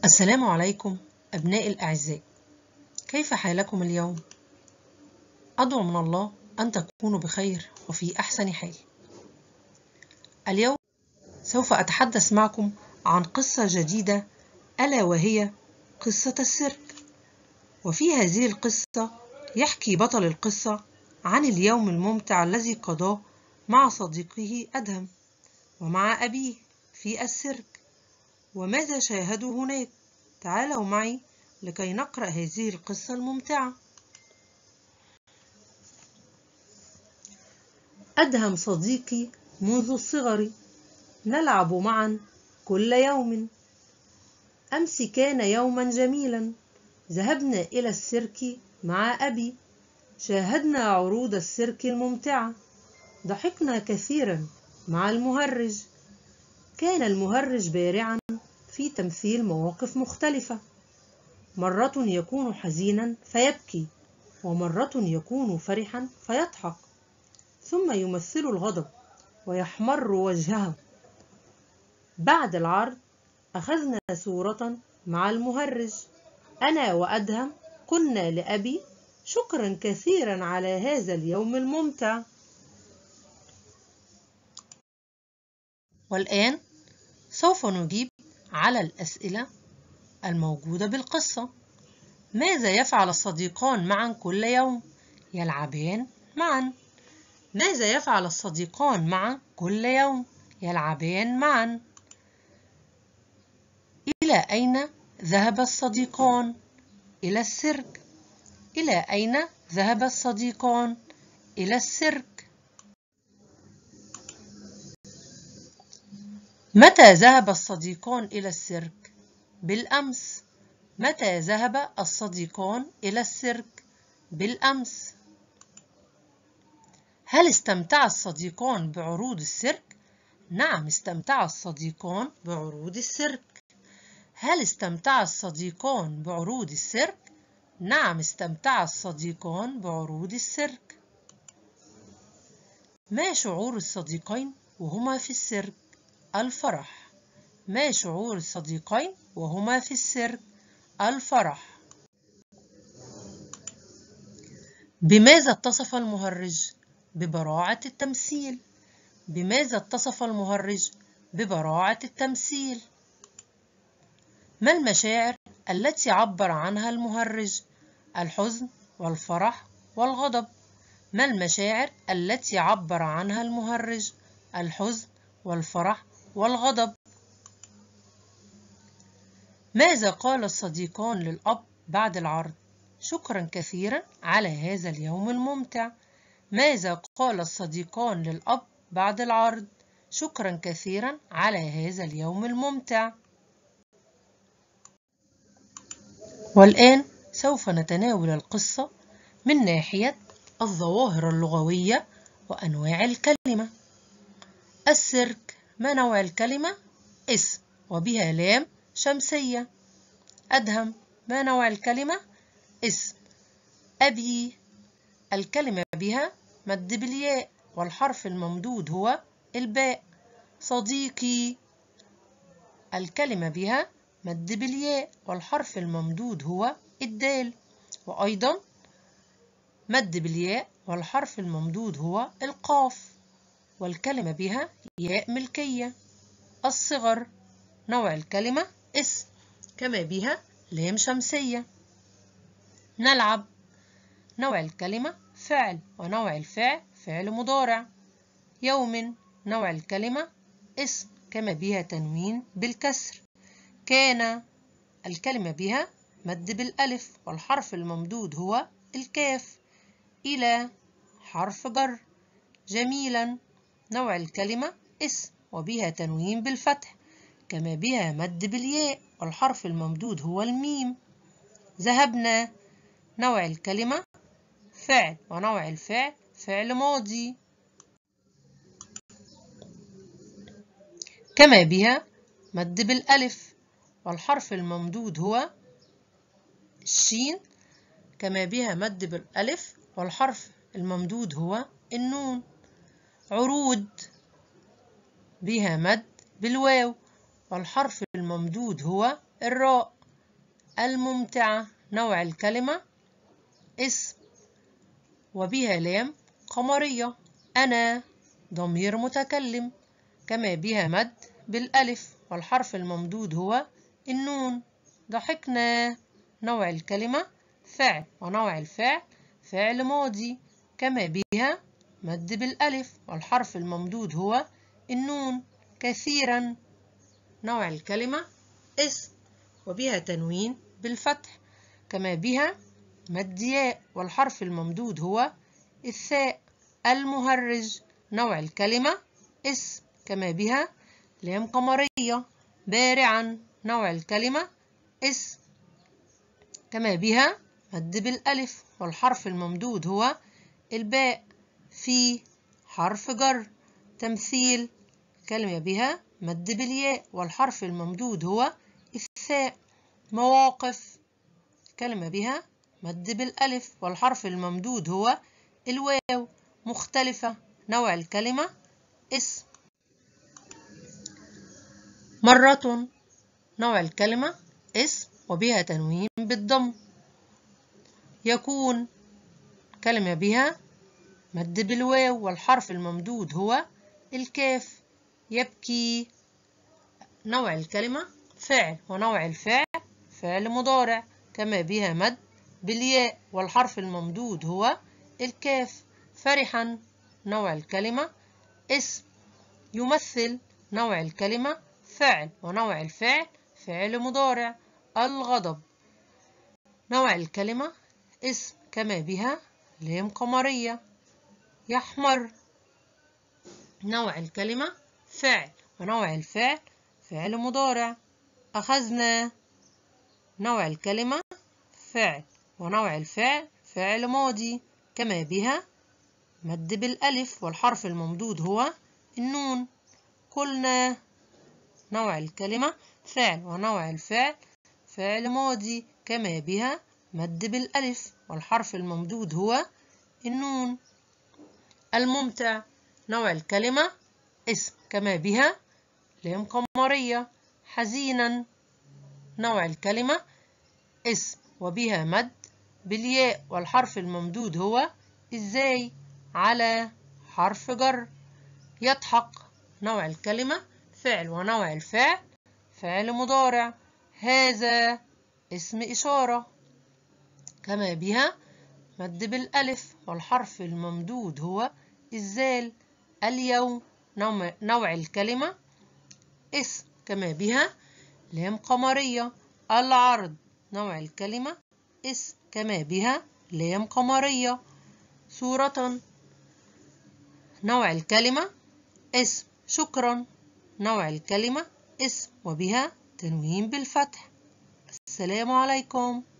السلام عليكم أبنائي الأعزاء، كيف حالكم اليوم؟ أدعو من الله أن تكونوا بخير وفي أحسن حال. اليوم سوف أتحدث معكم عن قصة جديدة، ألا وهي قصة السيرك. وفي هذه القصة يحكي بطل القصة عن اليوم الممتع الذي قضاه مع صديقه أدهم ومع أبيه في السيرك، وماذا شاهدوا هناك. تعالوا معي لكي نقرأ هذه القصة الممتعة. أدهم صديقي منذ الصغر، نلعب معا كل يوم. أمس كان يوما جميلا، ذهبنا إلى السيرك مع أبي، شاهدنا عروض السيرك الممتعة، ضحكنا كثيرا مع المهرج. كان المهرج بارعا في تمثيل مواقف مختلفة، مرة يكون حزينا فيبكي، ومرة يكون فرحا فيضحك، ثم يمثل الغضب ويحمر وجهه. بعد العرض أخذنا صورة مع المهرج. أنا وأدهم قلنا لأبي: شكرا كثيرا على هذا اليوم الممتع. والآن سوف نجيب على الأسئلة الموجودة بالقصة. ماذا يفعل الصديقان معا كل يوم؟ يلعبان معا. ماذا يفعل الصديقان معا كل يوم؟ يلعبان معا. إلى أين ذهب الصديقان؟ إلى السيرك. إلى أين ذهب الصديقان؟ إلى السيرك. متى ذهب الصديقان إلى السيرك؟ بالأمس. متى ذهب الصديقان إلى السيرك؟ بالأمس. هل استمتع الصديقان بعروض السيرك؟ نعم، استمتع الصديقان بعروض السيرك. هل استمتع الصديقان بعروض السيرك؟ نعم، استمتع الصديقان بعروض السيرك. ما شعور الصديقين وهما في السيرك؟ الفرح. ما شعور الصديقين وهما في السيرك؟ الفرح. بماذا اتصف المهرج؟ ببراعة التمثيل. بماذا اتصف المهرج؟ ببراعة التمثيل. ما المشاعر التي عبر عنها المهرج؟ الحزن والفرح والغضب. ما المشاعر التي عبر عنها المهرج؟ الحزن والفرح والغضب. ماذا قال الصديقان للأب بعد العرض؟ شكرا كثيرا على هذا اليوم الممتع. ماذا قال الصديقان للأب بعد العرض؟ شكرا كثيرا على هذا اليوم الممتع. والآن سوف نتناول القصة من ناحية الظواهر اللغوية وأنواع الكلمة. السيرك، ما نوع الكلمة؟ اسم وبها لام شمسية. أدهم، ما نوع الكلمة؟ اسم. أبي، الكلمة بها مد بالياء والحرف الممدود هو الباء. صديقي، الكلمة بها مد بالياء والحرف الممدود هو الدال، وأيضا مد بالياء والحرف الممدود هو القاف، والكلمة بها ياء ملكية. الصغر، نوع الكلمة اسم كما بها لام شمسية. نلعب، نوع الكلمة فعل ونوع الفعل فعل مضارع. يوم، نوع الكلمة اسم كما بها تنوين بالكسر. كان، الكلمة بها مد بالألف والحرف الممدود هو الكاف. إلى، حرف جر. جميلا، نوع الكلمة اسم وبها تنوين بالفتح كما بها مد بالياء والحرف الممدود هو الميم. ذهبنا، نوع الكلمة فعل ونوع الفعل فعل ماضي كما بها مد بالألف والحرف الممدود هو الشين كما بها مد بالألف والحرف الممدود هو النون. عروض، بها مد بالواو والحرف الممدود هو الراء الممتعة نوع الكلمة اسم وبها لام قمرية. أنا ضمير متكلم كما بها مد بالألف والحرف الممدود هو النون. ضحكنا نوع الكلمة فعل ونوع الفعل فعل ماضي كما بها مد بالألف والحرف الممدود هو النون. كثيرا نوع الكلمة اسم وبها تنوين بالفتح كما بها مد ياء والحرف الممدود هو الثاء. المهرج نوع الكلمة اسم كما بها لام قمرية. بارعا نوع الكلمة اسم كما بها مد بالألف والحرف الممدود هو الباء. في حرف جر. تمثيل كلمة بها مد بالياء والحرف الممدود هو الثاء. مواقف كلمة بها مد بالألف والحرف الممدود هو الواو. مختلفة نوع الكلمة اسم. مرة نوع الكلمة اسم وبها تنوين بالضم. يكون كلمة بها مد بالواو والحرف الممدود هو الكاف. يبكي نوع الكلمة فعل ونوع الفعل فعل مضارع كما بها مد بالياء والحرف الممدود هو الكاف. فرحا نوع الكلمة اسم. يمثل نوع الكلمة فعل ونوع الفعل فعل مضارع. الغضب نوع الكلمة اسم كما بها لام قمرية. يحمر نوع الكلمة فعل ونوع الفعل فعل مضارع. أخذنا نوع الكلمة فعل ونوع الفعل فعل ماضي كما بها مد بالألف والحرف الممدود هو النون. قلنا نوع الكلمة فعل ونوع الفعل فعل ماضي كما بها مد بالألف والحرف الممدود هو النون. الممتع نوع الكلمة اسم كما بها لام قمرية. حزينا نوع الكلمة اسم وبها مد بالياء والحرف الممدود هو الزاي على حرف جر. يضحك نوع الكلمة فعل ونوع الفعل فعل مضارع. هذا اسم إشارة كما بها مد بالألف والحرف الممدود هو الزال. اليوم نوع الكلمة اسم كما بها لام قمرية. العرض نوع الكلمة اسم كما بها لام قمرية. صورة نوع الكلمة اسم. شكرا نوع الكلمة اسم وبها تنوين بالفتح. السلام عليكم.